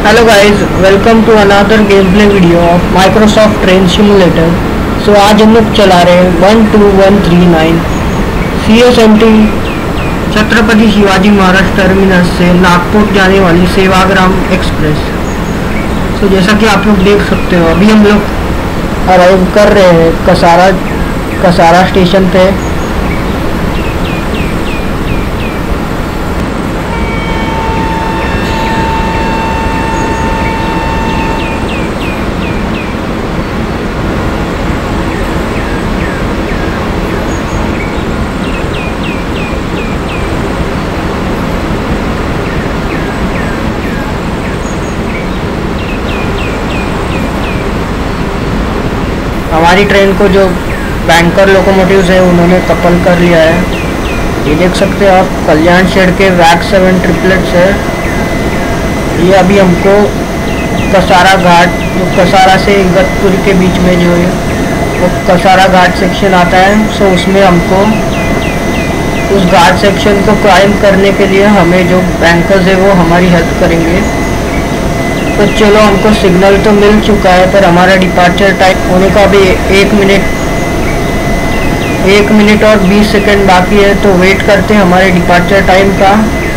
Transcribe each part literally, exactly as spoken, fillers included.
Hello guys, welcome to another gameplay video of Microsoft Train Simulator. So आज हम लोग चला रहे हैं one two one three nine C S M T Chhatrapati Shivaji Maharaj terminus से नागपुर जाने वाली सेवाग्राम एक्सप्रेस। तो जैसा कि आप लोग देख सकते हो अभी हम लोग अराइव कर रहे हैं कसारा कसारा स्टेशन पे। हमारी ट्रेन को जो बैंकर लोकोमोटिव्स है उन्होंने कपल कर लिया है। ये देख सकते हैं आप, कल्याण शेड के वैक सेवन ट्रिपलेट्स है। ये अभी हमको कसारा घाट, जो कसारा से इगतपुरी के बीच में जो है वो कसारा घाट सेक्शन आता है। सो उसमें हमको उस घाट सेक्शन को क्लाइम करने के लिए हमें जो बैंकर्स है वो हमारी हेल्प करेंगे। तो चलो, हमको सिग्नल तो मिल चुका है पर हमारा डिपार्चर टाइम होने का अभी एक मिनट एक मिनट और बीस सेकंड बाकी है। तो वेट करते हैं हमारे डिपार्चर टाइम का।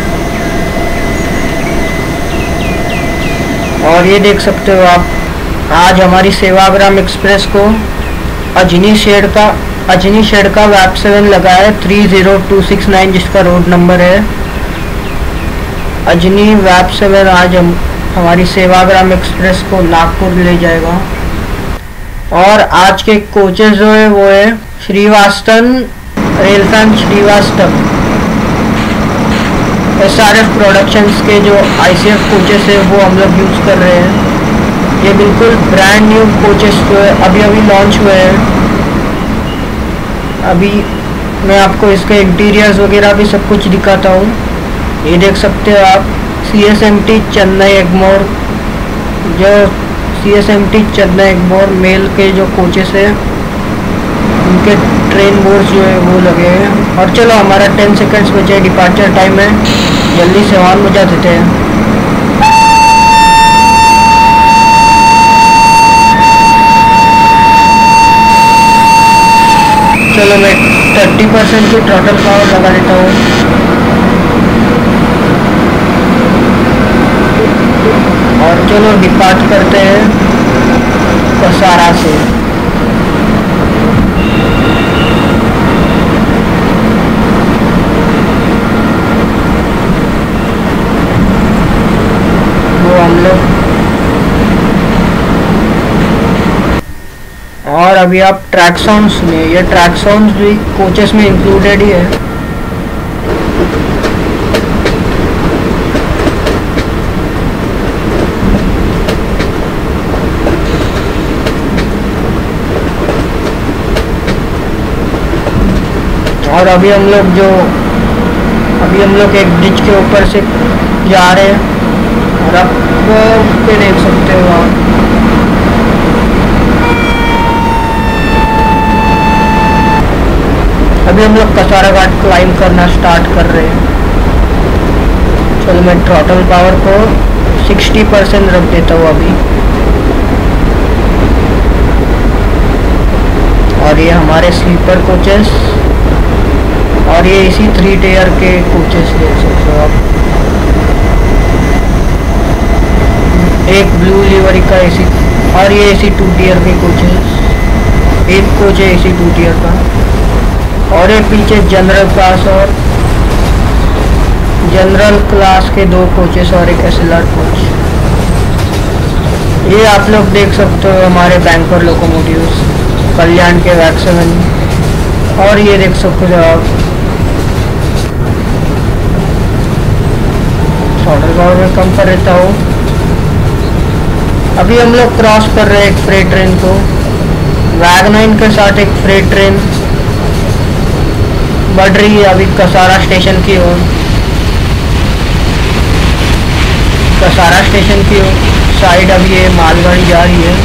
और ये देख सकते हो आप, आज हमारी सेवाग्राम एक्सप्रेस को अजनी शेड का अजनी शेड का वैप सेवन लगा है three zero two six nine, जिसका रोड नंबर है। अजनी वैप सेवन आज हम हमारी सेवाग्राम एक्सप्रेस को नागपुर ले जाएगा। और आज के कोचेस जो है वो है Srivastava railfan Srivastava S R F productions के जो आई सी एफ कोचेस है वो हम लोग यूज़ कर रहे हैं। ये बिल्कुल ब्रांड न्यू कोचेस जो है अभी अभी लॉन्च हुए हैं। अभी मैं आपको इसके इंटीरियर्स वगैरह भी सब कुछ दिखाता हूँ। ये देख सकते हो आप, C S M T Chennai Egmore, जो C S M T Chennai Egmore mail के जो कोचेस है उनके ट्रेन बोर्ड्स जो है वो लगे हैं। और चलो, हमारा टेन सेकेंड्स बचे, डिपार्चर टाइम है, जल्दी से हॉर्न बजा देते हैं। चलो, मैं थर्टी परसेंट की थ्रॉटल पावर लगा देता हूँ। और चलो डिपार्ट करते हैं कसारा से। वो हम लोग और अभी आप ट्रैक साउंड सुनिए। ये ट्रैक साउंड भी कोचेस में इंक्लूडेड ही है। और अभी हम लोग जो अभी हम लोग एक ब्रिज के ऊपर से जा रहे हैं। और आप पे देख सकते हो आप, अभी हम लोग कसारा घाट क्लाइम करना स्टार्ट कर रहे हैं। चलो, मैं थ्रॉटल पावर को सिक्सटी परसेंट रख देता हूँ अभी। और ये हमारे स्लीपर कोचेस, और ये इसी थ्री टीयर के कोचेस देख सकते हो आप। एक ब्लू लिवरी का एसी, और ये एसी टू टीयर के कोचेस, एक कोच है एसी टू टीयर का। और एक पीछे जनरल क्लास और जनरल क्लास के दो कोचेस और एक एस एल आर कोच। ये आप लोग देख सकते हो हमारे बैंकर लोकोमोटिव्स कल्याण के वैक सेवन। और ये देख सकते हो आप, थ्रॉटल पावर में कम कर देता हूँ। अभी हम लोग क्रॉस कर रहे हैं एक फ्रेट ट्रेन को, वैग नाइन के साथ एक फ्रेट ट्रेन बढ़ रही है अभी कसारा स्टेशन की ओर। कसारा स्टेशन की ओर साइड अभी ये मालगाड़ी जा रही है।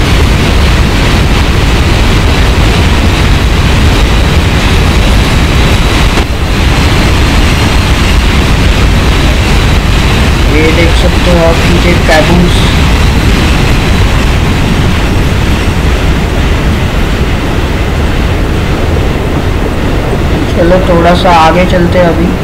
ये देख सकते हो आप, पीछे कैबूस चलो थोड़ा सा आगे चलते हैं अभी।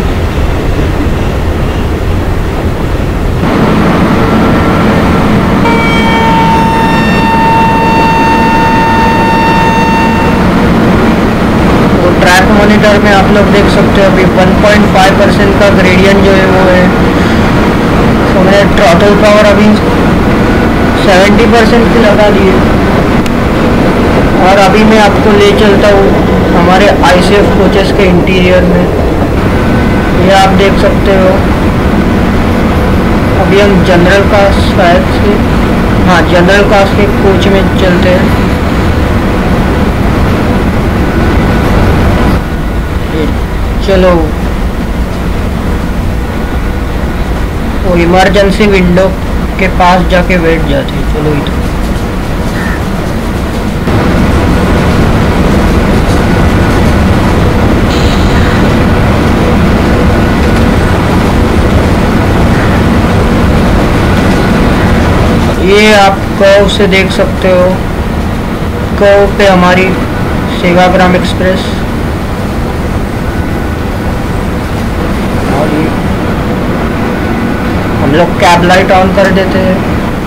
तो ट्रैक मॉनिटर में आप लोग देख सकते हो अभी वन पॉइंट फाइव परसेंट का ग्रेडियंट जो है वो है। तो मैंने थ्रॉटल पावर अभी सेवेंटी परसेंट की लगा दी है। और अभी मैं आपको ले चलता हूँ हमारे आई सी एफ कोचेस के इंटीरियर में। ये आप देख सकते हो अभी हम जनरल क्लास शायद से, हाँ जनरल क्लास के कोच में चलते हैं। चलो वो इमरजेंसी विंडो के पास जाके बैठ जाते हैं। चलो इधर ये आप कर्व से देख सकते हो, कर्व पे हमारी सेवाग्राम एक्सप्रेस। और ये हम लोग कैब लाइट ऑन कर देते हैं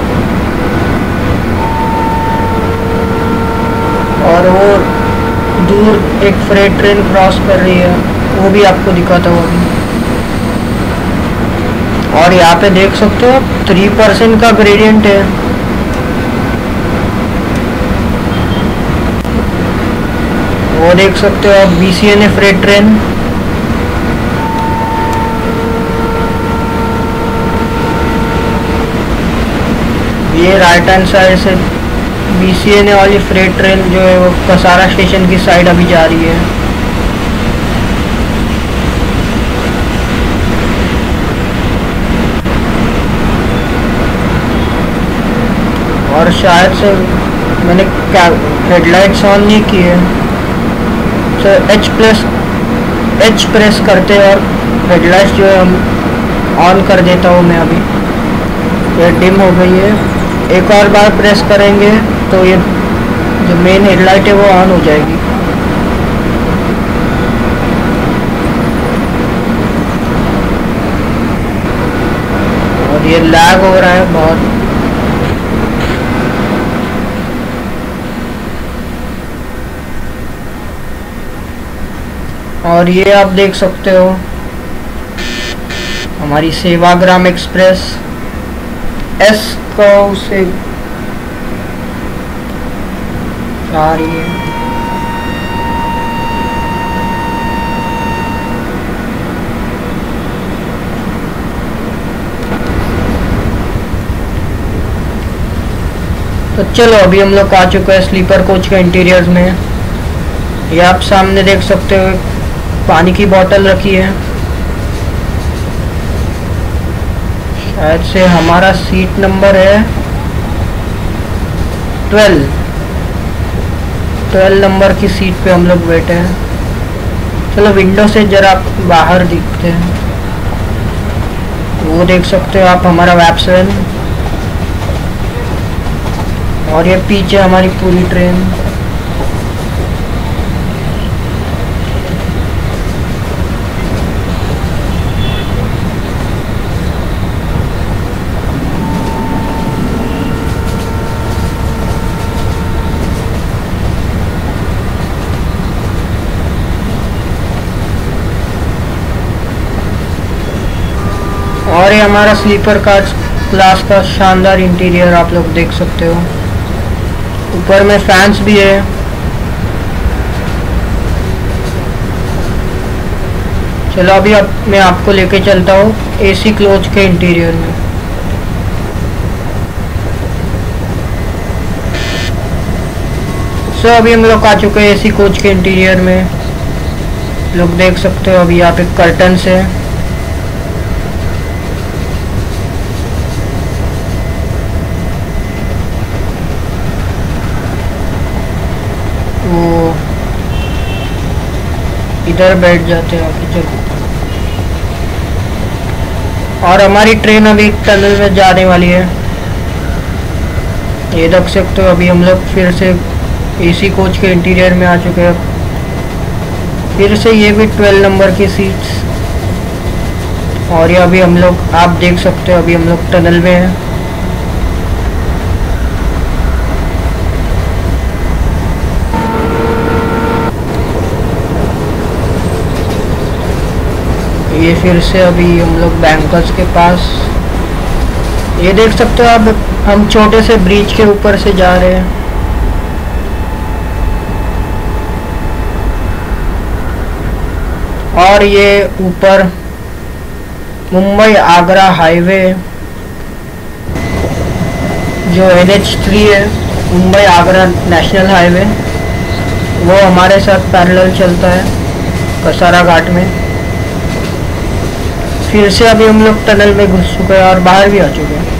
और वो दूर एक फ्रेट ट्रेन क्रॉस कर रही है, वो भी आपको दिखाता हूँ अभी। और यहाँ पे देख सकते हो थ्री परसेंट का ग्रेडियंट है। वो देख सकते हो आप B C N A freight train. ये राइट हैंड साइड से बी सी एन ए वाली फ्रेट ट्रेन जो है वो कसारा स्टेशन की साइड अभी जा रही है। और शायद से मैंने हेडलाइट्स ऑन नहीं की है, तो एच प्लस एच प्रेस करते हैं और हेडलाइट्स जो है हम ऑन कर देता हूँ मैं। अभी ये डिम हो गई है, एक और बार प्रेस करेंगे तो ये जो मेन हेडलाइट है वो ऑन हो जाएगी। और ये लैग हो रहा है बहुत। और ये आप देख सकते हो हमारी सेवाग्राम एक्सप्रेस एस कर्व से आ रही है। तो चलो अभी हम लोग आ चुके हैं स्लीपर कोच के इंटीरियर में। ये आप सामने देख सकते हो पानी की बोतल रखी है। शायद से हमारा सीट नंबर है ट्वेल्व ट्वेल्व नंबर की सीट पे हम लोग बैठे हैं। चलो विंडो से जरा बाहर दिखते हैं। वो देख सकते हो आप हमारा वैप सेवन। और ये पीछे हमारी पूरी ट्रेन। और ये हमारा स्लीपर कार क्लास का शानदार इंटीरियर आप लोग देख सकते हो। ऊपर में फैंस भी है। चलो अभी अब मैं आपको लेके चलता हूँ एसी कोच के इंटीरियर में। सो अभी हम लोग आ चुके हैं एसी कोच के इंटीरियर में। लोग देख सकते हो अभी यहाँ पे कर्टन्स है। वो इधर बैठ जाते हैं आगे। चलो और हमारी ट्रेन अभी टनल में जाने वाली है। ये देख सकते हो अभी हम लोग फिर से एसी कोच के इंटीरियर में आ चुके हैं। फिर से ये भी ट्वेल्व नंबर की सीट्स। और ये अभी हम लोग, आप देख सकते हो अभी हम लोग टनल में हैं। ये फिर से अभी हम लोग बैंकर्स के पास, ये देख सकते हो अब हम छोटे से ब्रिज के ऊपर से जा रहे हैं। और ये ऊपर मुंबई आगरा हाईवे जो एन एच थ्री है, मुंबई आगरा नेशनल हाईवे, वो हमारे साथ पैरेलल चलता है कसारा घाट में। फिर से अभी हम लोग टनल में घुस चुके हैं और बाहर भी आ चुके हैं।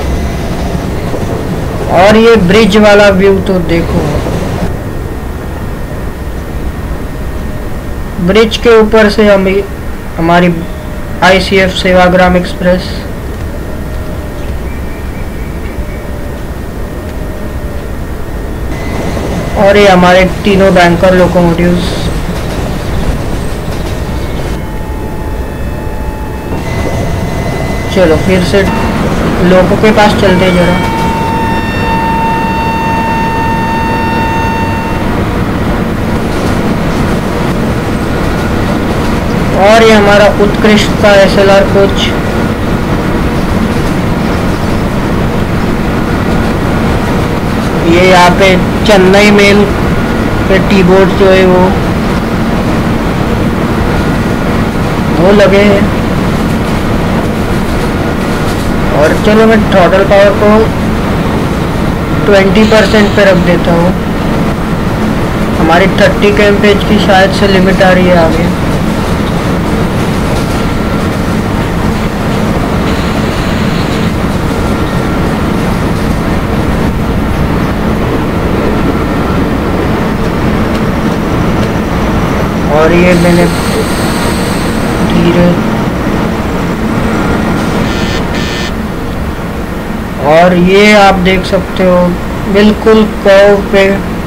और ये ब्रिज वाला व्यू तो देखो, ब्रिज के ऊपर से हम हमारी I C F Sevagram express, और ये हमारे तीनों बैंकर लोकोमोटिव्स। चलो फिर से लोगों के पास चलते जरा। और ये हमारा उत्कृष्ट का एस एल आर कोच। ये यहाँ पे चेन्नई मेल के टी बोर्ड जो है वो वो लगे हैं। और चलो मैं थ्रॉटल पावर को ट्वेंटी परसेंट पे रख देता हूँ। हमारी थर्टी के एम पेज की शायद से लिमिट आ रही है आगे। और ये मैंने धीरे, और ये आप देख सकते हो बिल्कुल कर्व पे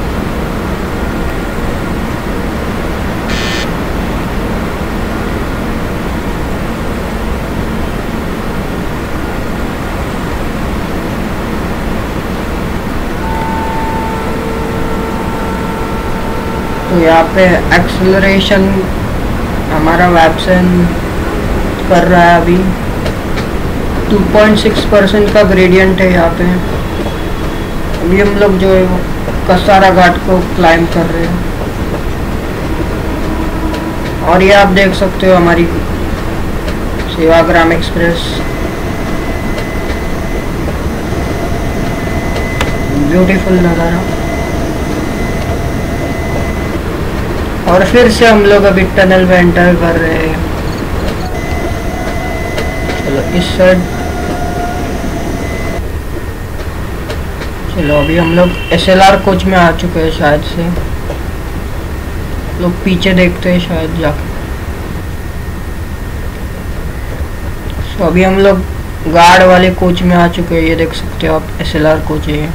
तो यहाँ पे एक्सेलरेशन हमारा वैप्सन कर रहा है अभी। टू पॉइंट सिक्स परसेंट का ग्रेडियंट है यहाँ पे। अभी हम लोग जो है वो कसारा घाट को क्लाइम कर रहे हैं। और ये आप देख सकते हो हमारी सेवाग्राम एक्सप्रेस, ब्यूटीफुल नज़ारा। और फिर से हम लोग अभी टनल में एंटर कर रहे हैं। चलो इस साइड, चलो अभी हम लोग एस एल आर कोच में आ चुके हैं शायद से। लोग पीछे देखते हैं शायद जाके। तो अभी हम लोग गार्ड वाले कोच में आ चुके हैं। ये देख सकते हो आप एस एल आर कोच है।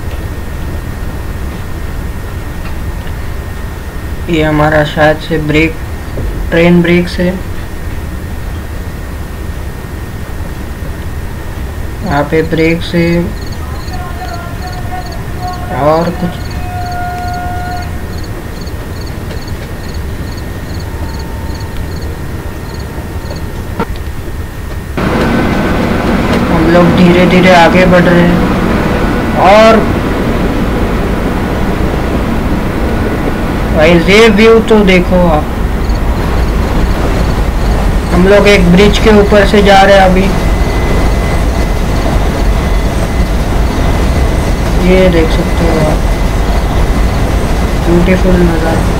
ये हमारा शायद से ब्रेक, ट्रेन ब्रेक से यहाँ पे ब्रेक से और कुछ हम लोग धीरे धीरे आगे बढ़ रहे हैं। और भाई ये व्यू तो देखो आप, हम लोग एक ब्रिज के ऊपर से जा रहे हैं अभी। ये देख सकते हो आप, ब्यूटीफुल नज़ारा।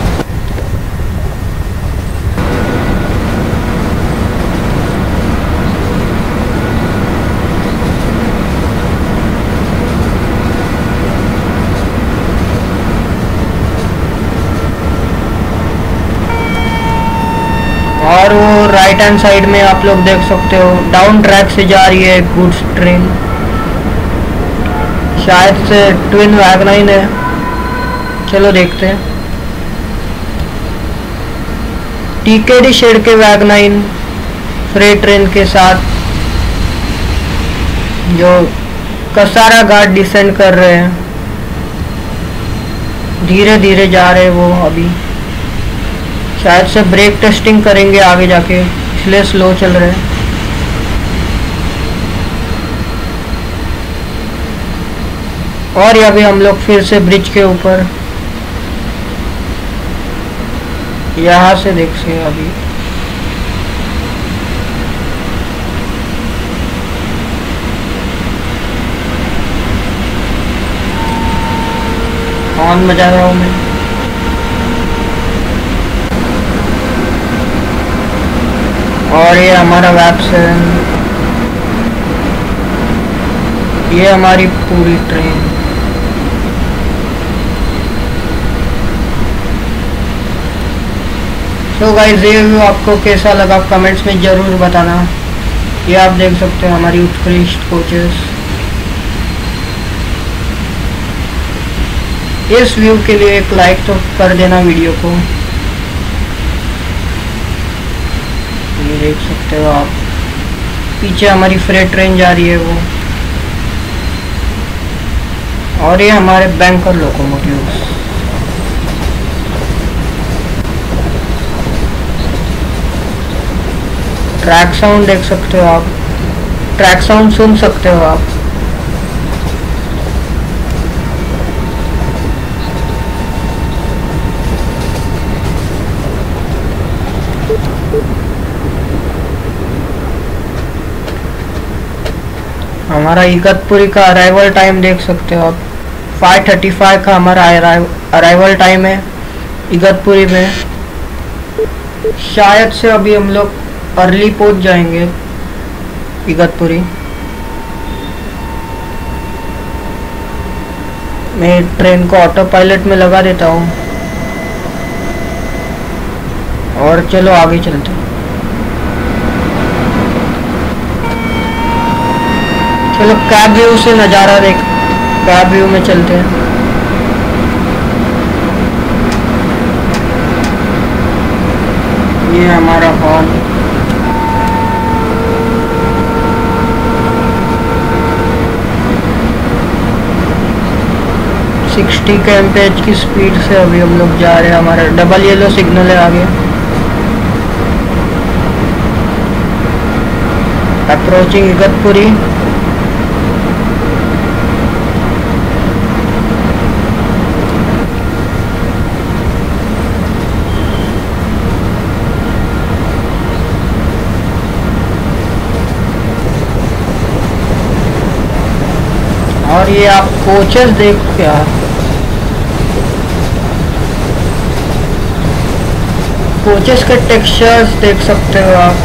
और वो राइट हैंड साइड में आप लोग देख सकते हो डाउन ट्रैक से जा रही है गुड्स ट्रेन, शायद से ट्विन वैगनाइन है। चलो देखते हैं। टीकेडी शेड के वैग नाइन फ्रेट ट्रेन के साथ जो कसारा घाट डिसेंड कर रहे हैं, धीरे धीरे जा रहे हैं वो। अभी शायद से ब्रेक टेस्टिंग करेंगे आगे जाके, इसलिए स्लो चल रहे हैं। और ये अभी हम लोग फिर से ब्रिज के ऊपर यहाँ से देख से अभी हॉर्न बजा रहा हूँ मैं। और ये हमारा वैप सेवन, ये हमारी पूरी ट्रेन। तो गाइस ये व्यू आपको कैसा लगा कमेंट्स में ज़रूर बताना। ये आप देख सकते हो हमारी उत्कृष्ट कोचेस। इस व्यू के लिए एक लाइक तो कर देना वीडियो को। ये देख सकते हो आप, पीछे हमारी फ्रेट ट्रेन जा रही है वो। और ये हमारे बैंकर लोकोमोटिव्स। ट्रैक साउंड देख सकते हो आप, ट्रैक साउंड सुन सकते हो आप। हमारा इगतपुरी का अराइवल टाइम देख सकते हो आप, फाइव थर्टी फाइव का हमारा अराइवल टाइम है इगतपुरी में। शायद से अभी हम लोग अर्ली पहुंच जाएंगे इगतपुरी। मैं ट्रेन को ऑटो पायलट में लगा देता हूँ और चलो आगे चलते हैं। चलो कैब व्यू से नज़ारा देख, कैब व्यू में चलते हैं। ये हमारा हॉर्न। सिक्सटी के एमपीएच की स्पीड से अभी हम लोग जा रहे हैं। हमारा डबल येलो सिग्नल है आगे। अप्रोचिंग इगतपुरी। और ये आप कोचेस देख क्या, कोचेस के टेक्सचर्स देख सकते हो आप,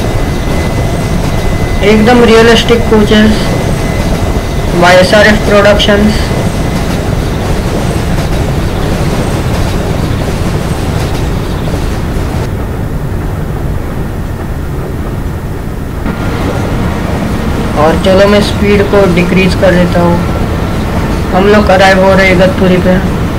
एकदम रियलिस्टिक कोचेस, वाईएसआरएफ प्रोडक्शंस। और चलो मैं स्पीड को डिक्रीज कर देता हूँ। हम लोग अराइव हो रहे हैं इगतपुरी पे।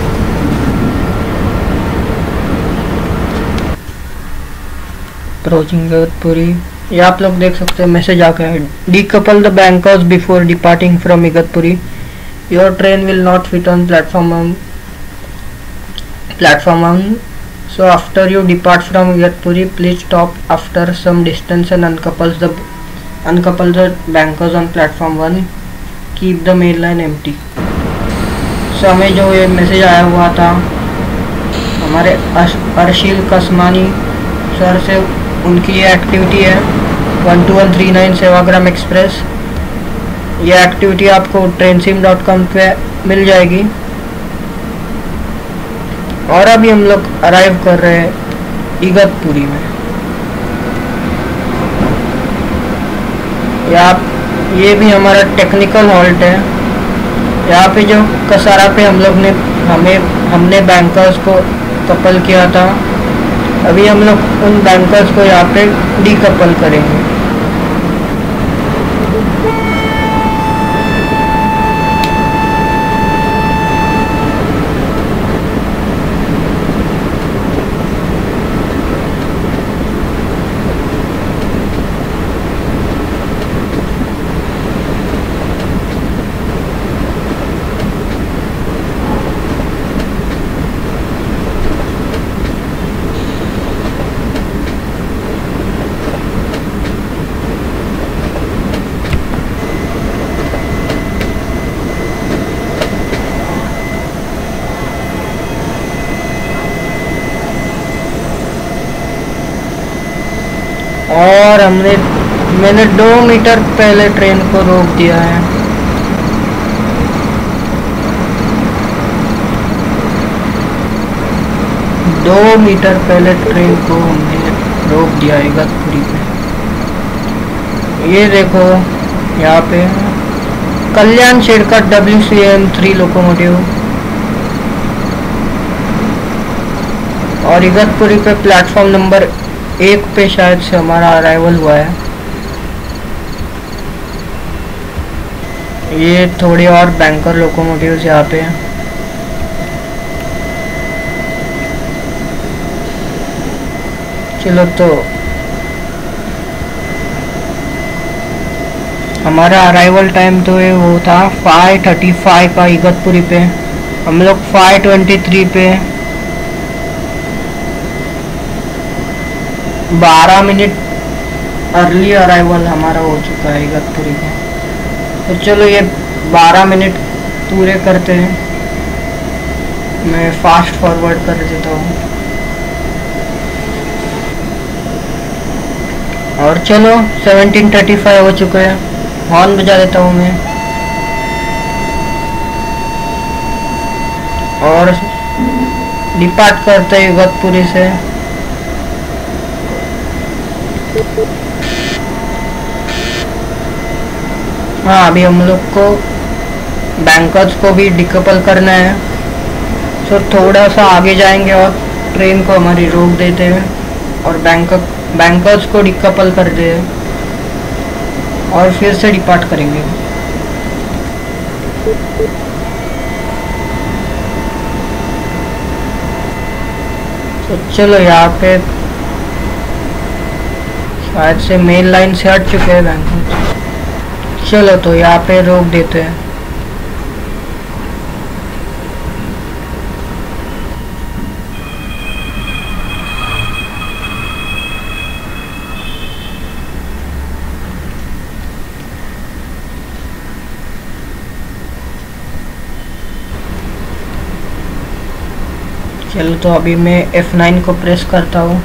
अप्रोचिंग इगतपुरी। ये आप लोग देख सकते हैं मैसेज आ गया है, decouple the bankers before departing from Igatpuri, your train will not fit on platform platform one, so after you depart from Igatpuri please stop after some distance and uncouples the uncouple the bankers on platform one, keep the main line empty. So हमें जो ये message आया हुआ था हमारे अर्शिल कसमानी sir से, उनकी ये एक्टिविटी है one two one three nine Sevagram express. ये एक्टिविटी आपको ट्रेन सिम डॉट कॉम पे मिल जाएगी। और अभी हम लोग अराइव कर रहे हैं इगतपुरी में। यहाँ ये भी हमारा टेक्निकल हॉल्ट है। यहाँ पे जो कसारा पे हम लोग ने हमें हमने बैंकर्स को कपल किया था, अभी हम लोग उन बैंकर्स को यहाँ पे डीकपल करेंगे। और हमने मैंने दो मीटर पहले ट्रेन को रोक दिया है। दो मीटर पहले ट्रेन को हमने रोक दिया इगतपुरी पे। ये देखो यहाँ पे कल्याण शेड का W C M three locomotive और इगतपुरी पे प्लेटफॉर्म नंबर एक पे शायद से हमारा अराइवल हुआ है। ये थोड़ी और बैंकर लोकोमोटिव्स यहाँ पे हैं। चलो तो हमारा अराइवल टाइम तो ये वो था फाइव थर्टी फाइव का इगतपुरी पे, हम लोग फाइव ट्वेंटी थ्री पे बारह मिनट अर्ली अराइवल हमारा हो चुका है इगतपुरी पे। तो चलो ये बारह मिनट पूरे करते हैं, मैं फास्ट फॉरवर्ड कर देता हूँ। और चलो सेवनटीन थर्टी फाइव हो चुका है, हॉर्न बजा देता हूँ मैं। और डिपार्ट करते हैं इगतपुरी से। हाँ अभी हम लोग को बैंकर्स को भी डिकपल करना है, तो थोड़ा सा आगे जाएंगे और ट्रेन को हमारी रोक देते हैं और बैंक बैंकर्स को डिकपल कर दे और फिर से डिपार्ट करेंगे। तो चलो यहाँ पे शायद से मेन लाइन से हट चुके हैं बैंकर्स। चलो तो यहाँ पे रोक देते हैं। चलो तो अभी मैं एफ नाइन को प्रेस करता हूँ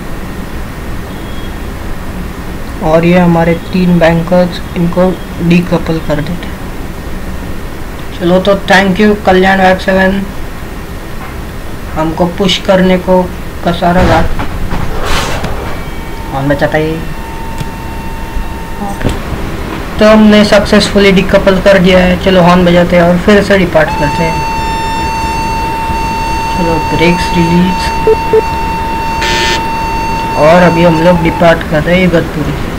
और ये हमारे तीन बैंकर्स इनको डीकपल कर देते हैं। चलो तो थैंक यू कल्याण वैक्स सेवन हमको पुश करने को कसारा घाट और बचाता ही। तो हमने सक्सेसफुली डीकपल कर दिया है। चलो हॉर्न बजाते हैं और फिर से डिपार्ट करते हैं। चलो ब्रेक्स रिलीज और अभी हम लोग डिपार्ट कर रहे हैं इगतपुरी से।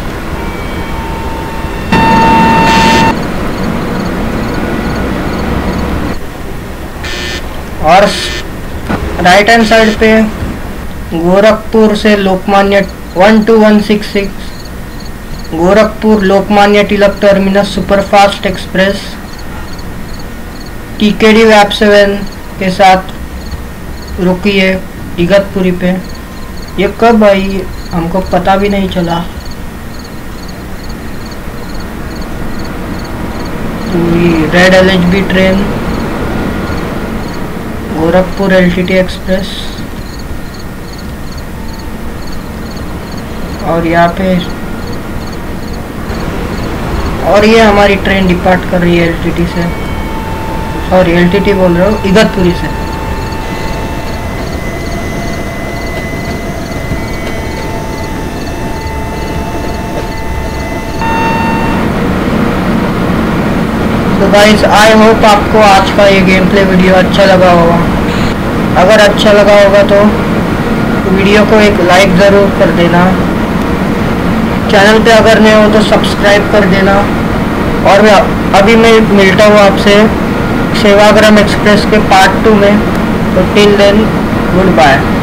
और राइट हैंड साइड पे गोरखपुर से Lokmanya one two one six six Gorakhpur Lokmanya Tilak terminus superfast express TKD वैप सेवन के साथ रुकी है इगतपुरी पे। ये कब आई हमको पता भी नहीं चला। Red L H B train Gorakhpur L T T express और यहाँ पे और ये हमारी ट्रेन डिपार्ट कर रही है एल टी टी से, सॉरी एल टी टी बोल रहा हूँ इगतपुरी से। तो गाइस आई होप आपको आज का ये गेम प्ले वीडियो अच्छा लगा होगा। अगर अच्छा लगा होगा तो वीडियो को एक लाइक ज़रूर कर देना। चैनल पे अगर नए हो तो सब्सक्राइब कर देना। और मैं अभी मैं मिलता हूँ आपसे सेवाग्राम एक्सप्रेस के पार्ट टू में। तो टिल देन गुड बाय।